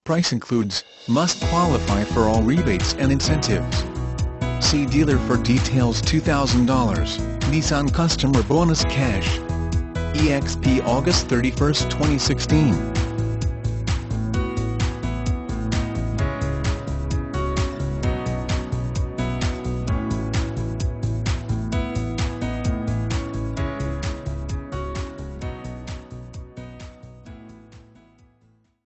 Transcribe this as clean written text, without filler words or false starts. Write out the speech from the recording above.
price includes, must qualify for all rebates and incentives. See dealer for details. $2,000, Nissan Customer Bonus Cash. EXP August 31, 2016.